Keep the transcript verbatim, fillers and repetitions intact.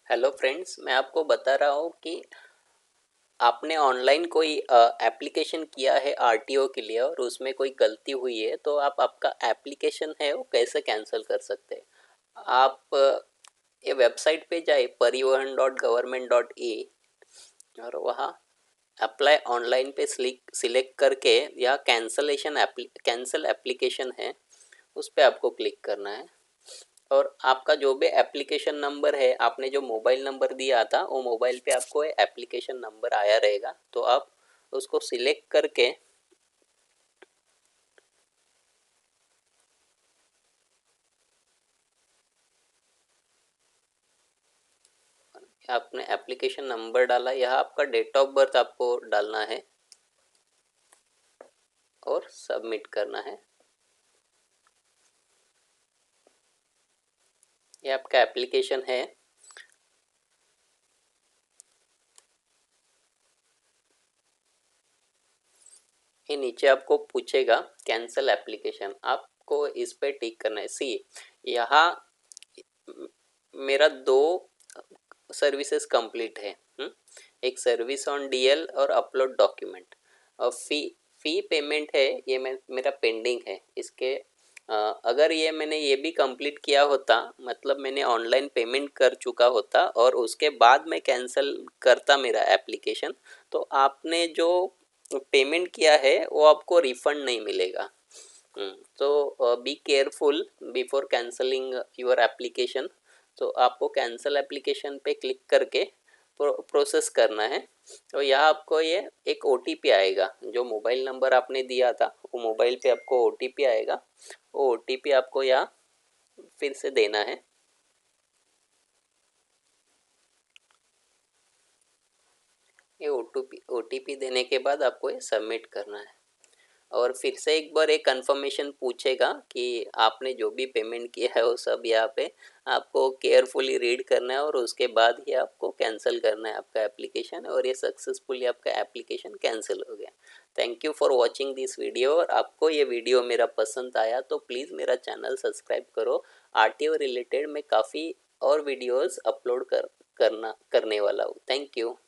Hello friends, मैं आपको बता रहा हूँ कि आपने ऑनलाइन कोई एप्लीकेशन किया है आरटीओ के लिए और उसमें कोई गलती हुई है तो आप आपका एप्लीकेशन है वो कैसे कैंसिल कर सकते हैं। आप अ, ये वेबसाइट पे जाए परिवहन डॉट गवर्नमेंट डॉट ए और वहाँ अप्लाई ऑनलाइन पे सिलेक्ट करके या कैंसलेशन कैंसिल एप्लीकेशन है उस पर आपको क्लिक करना है। और आपका जो भी एप्लीकेशन नंबर है, आपने जो मोबाइल नंबर दिया था वो मोबाइल पे आपको एप्लीकेशन नंबर आया रहेगा, तो आप उसको सिलेक्ट करके आपने एप्लीकेशन नंबर डाला, यह आपका डेट ऑफ बर्थ आपको डालना है और सबमिट करना है। ये आपका एप्लीकेशन है। ये नीचे आपको पूछेगा कैंसिल एप्लीकेशन, आपको इस पे टिक करना है। सी यहाँ मेरा दो सर्विसेज कंप्लीट है। हुँ? एक सर्विस ऑन डीएल और अपलोड डॉक्यूमेंट और फी फी पेमेंट है, ये मैं मेरा पेंडिंग है। इसके अ, अगर ये मैंने ये भी कंप्लीट किया होता, मतलब मैंने ऑनलाइन पेमेंट कर चुका होता और उसके बाद मैं कैंसिल करता मेरा एप्लीकेशन, तो आपने जो पेमेंट किया है वो आपको रिफंड नहीं मिलेगा। तो be careful before cancelling your application. तो आपको कैंसिल एप्लीकेशन पे क्लिक करके प्रो, प्रोसेस करना है। तो यहाँ आपको ये एक ओटीपी आएगा, जो मोबाइल नंबर आपने दिया था वो मोबाइल पे आपको ओटीपी आएगा। वो ओटीपी आपको यहाँ फिर से देना है। ये ओटीपी ओटीपी देने के बाद आपको ये सबमिट करना है और फिर से एक बार एक कंफर्मेशन पूछेगा कि आपने जो भी पेमेंट किया है वो सब यहाँ पे आपको केयरफुली रीड करना है और उसके बाद ही आपको कैंसिल करना है आपका एप्लीकेशन, और ये सक्सेसफुली आपका एप्लीकेशन कैंसिल हो गया। Thank you for watching this video. और आपको ये वीडियो मेरा पसंद आया तो प्लीज़ मेरा चैनल सब्सक्राइब करो। आरटीओ रिलेटेड मैं काफ़ी और वीडियोज़ अपलोड कर करना करने वाला हूँ। Thank you.